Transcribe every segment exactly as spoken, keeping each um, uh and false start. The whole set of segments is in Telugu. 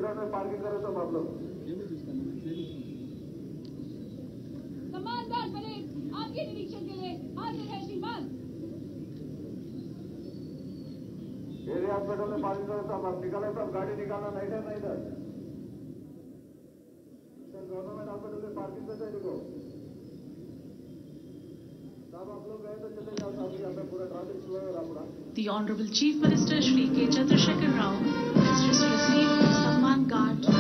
में पार्किंग करो सब आप लोग। सम्मानदार परेड आपके निरीक्षण के लिए हाजिर है श्रीमान। एरिया हॉस्पिटल में पार्किंग करो सब, आप निकालो सब, गाड़ी निकालना नहीं है नहीं इधर। गवर्नमेंट हॉस्पिटल में पार्किंग करते हैं देखो सब, आप लोग गए तो चले जाओ, अभी यहाँ पे पूरा ट्रैफिक स्लो है पूरा। The Honorable Chief Minister Shri K. Chandrasekhar Rao has just received the Samman Card.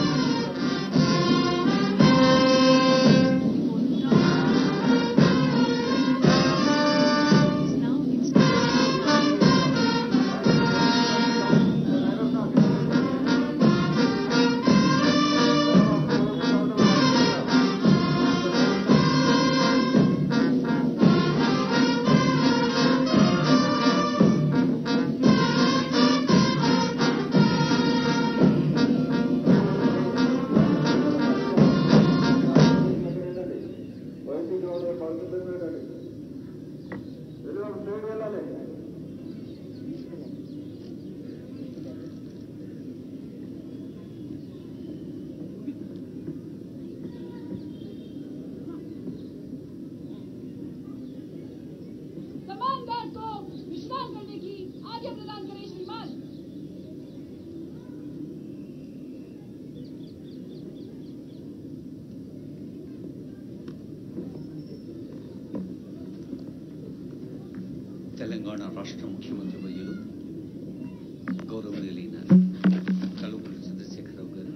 Telangana రాష్ట్ర ముఖ్యమంత్రి వర్యులు గౌరవనీయులైన కల్వకుంట్ల చంద్రశేఖరరావు గారు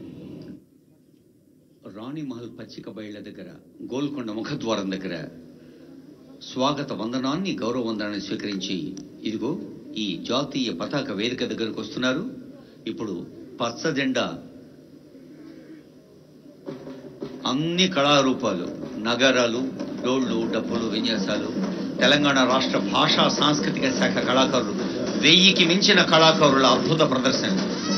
రాణిమహల్ పచ్చిక బయళ్ల దగ్గర గోల్కొండ ముఖద్వారం దగ్గర స్వాగత వందనాన్ని గౌరవ వందనాన్ని స్వీకరించి ఇదిగో ఈ జాతీయ పతాక వేదిక దగ్గరకు వస్తున్నారు. ఇప్పుడు పచ్చ జెండా అన్ని కళారూపాలు, నగరాలు, డోళ్లు, డప్పులు, విన్యాసాలు, తెలంగాణ రాష్ట్ర భాషా సాంస్కృతిక శాఖ కళాకారులు, వెయ్యికి మించిన కళాకారుల అద్భుత ప్రదర్శన.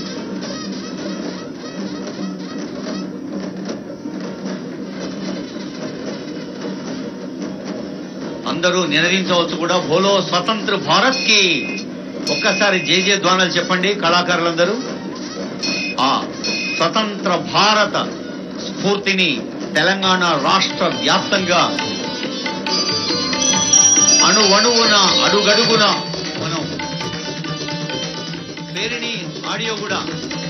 అందరూ నినదించవచ్చు కూడా, బోలో స్వతంత్ర భారత్ కి ఒక్కసారి జై జయ ధ్వానాలు చెప్పండి కళాకారులందరూ. ఆ స్వతంత్ర భారత స్ఫూర్తిని తెలంగాణ రాష్ట్ర వ్యాప్తంగా అణువణువున అడుగడుగున మనం పేరుని ఆడియో కూడా